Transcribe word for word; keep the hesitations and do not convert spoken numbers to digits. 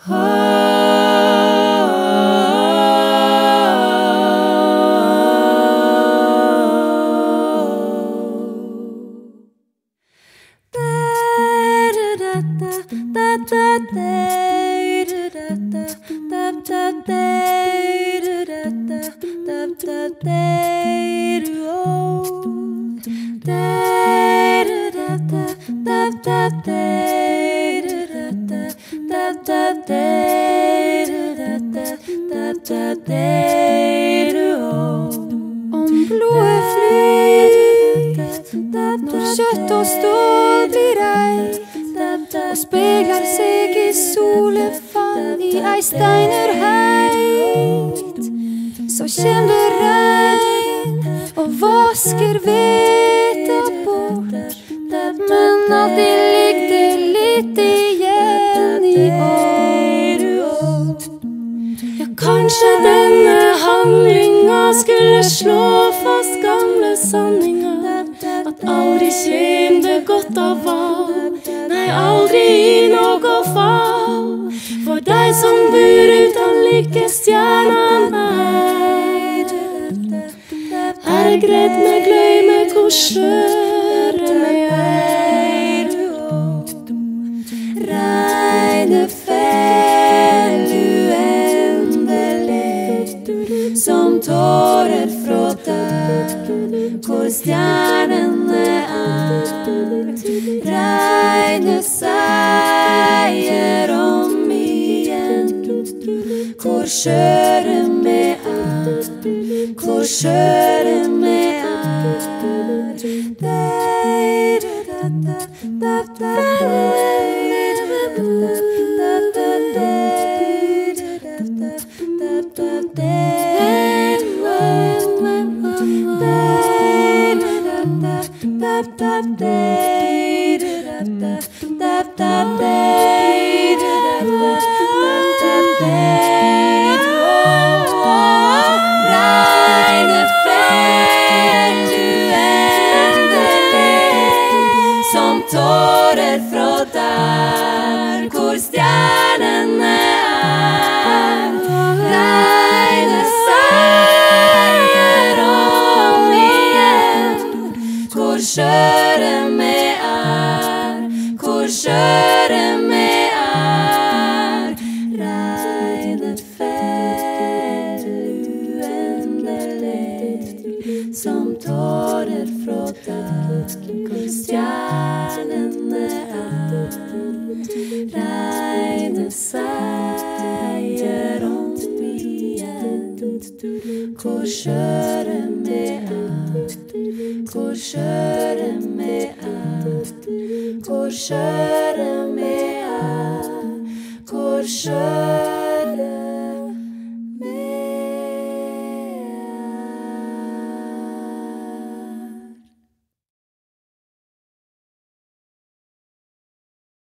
Om blodet flyter, når kjøtt og stål blir reit, og spegler seg i solefall i ei steinurheit, så kjem det regn og vasker veta bort, men alltid ligger det litt igjen i år. Ja, kanskje denne handlinga skulle slå fast gamle sanninger, at aldri kjem det godt av val, nei, aldri i noe fall, for deg som bor utan like stjernene er. Er det greit med gløyme hvor skjøre vi er? Regne fell uendelig, som tårer fra deg, hvor stjernene er. Regne seier om igjen, hvor skjøre vi er, hvor skjøre vi er. Regne fell uendelig, som tårer fra der hvor stjernene er. Regne seier om igjen, hvor skjøre vi er, hvor skjøre vi er. Regne fell uendelig, som tårer fra der hvor stjernene er. Regne seier om igjen, hvor skjøre vi er, hvor skjøre vi er, hvor skjøre